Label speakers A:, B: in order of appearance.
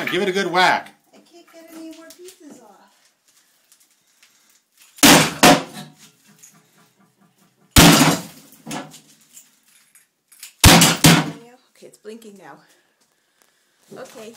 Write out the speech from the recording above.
A: Give it a good whack.
B: I can't get any more pieces off. Okay, it's blinking now. Okay.